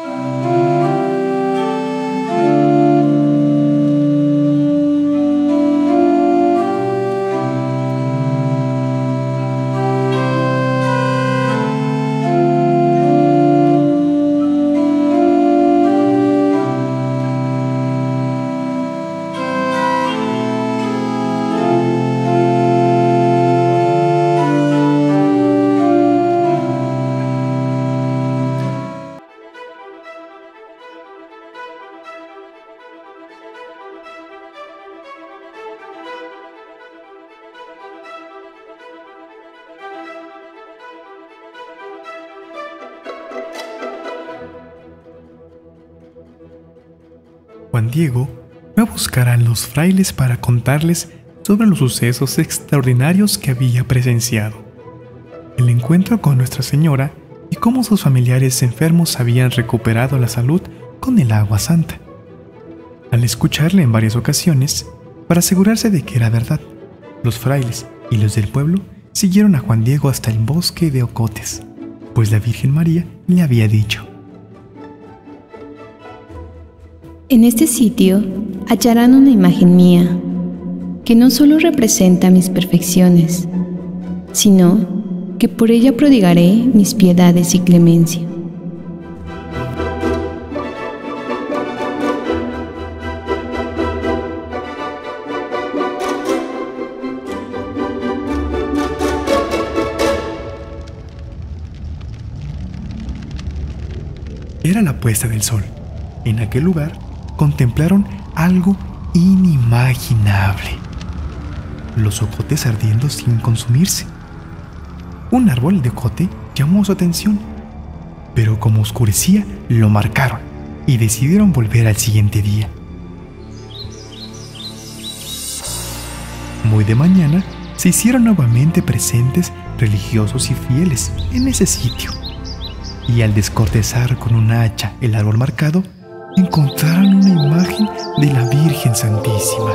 Juan Diego fue a buscar a los frailes para contarles sobre los sucesos extraordinarios que había presenciado, el encuentro con Nuestra Señora y cómo sus familiares enfermos habían recuperado la salud con el agua santa. Al escucharle en varias ocasiones, para asegurarse de que era verdad, los frailes y los del pueblo siguieron a Juan Diego hasta el bosque de Ocotes, pues la Virgen María le había dicho: en este sitio hallarán una imagen mía, que no solo representa mis perfecciones, sino que por ella prodigaré mis piedades y clemencia. Era la puesta del sol. En aquel lugar contemplaron algo inimaginable: los ocotes ardiendo sin consumirse. Un árbol de ocote llamó su atención, pero como oscurecía, lo marcaron y decidieron volver al siguiente día. Muy de mañana se hicieron nuevamente presentes religiosos y fieles en ese sitio, y al descortezar con un hacha el árbol marcado, encontraron una imagen de la Virgen Santísima.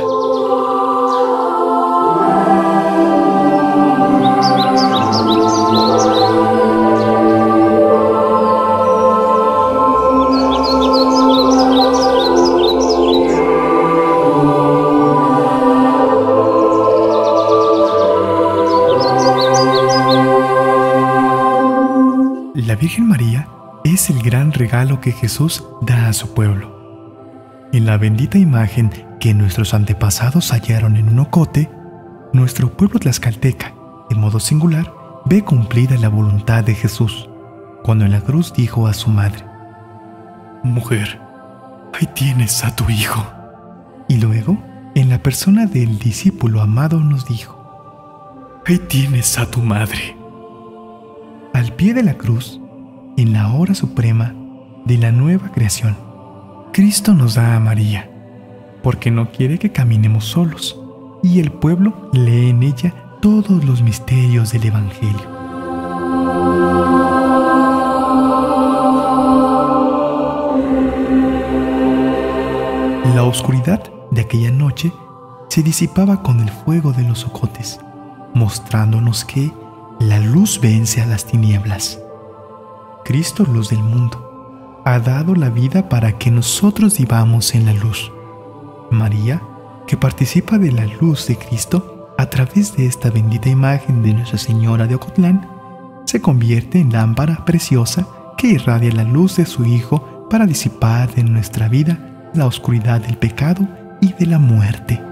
La Virgen María es el gran regalo que Jesús da a su pueblo. En la bendita imagen que nuestros antepasados hallaron en un ocote, nuestro pueblo tlaxcalteca, de modo singular, ve cumplida la voluntad de Jesús, cuando en la cruz dijo a su madre: «Mujer, ahí tienes a tu hijo». Y luego, en la persona del discípulo amado, nos dijo: «Ahí tienes a tu madre». Al pie de la cruz, en la hora suprema de la nueva creación, Cristo nos da a María, porque no quiere que caminemos solos, y el pueblo lee en ella todos los misterios del Evangelio. La oscuridad de aquella noche se disipaba con el fuego de los ocotes, mostrándonos que la luz vence a las tinieblas. Cristo, luz del mundo, ha dado la vida para que nosotros vivamos en la luz. María, que participa de la luz de Cristo a través de esta bendita imagen de Nuestra Señora de Ocotlán, se convierte en lámpara preciosa que irradia la luz de su Hijo para disipar de nuestra vida la oscuridad del pecado y de la muerte.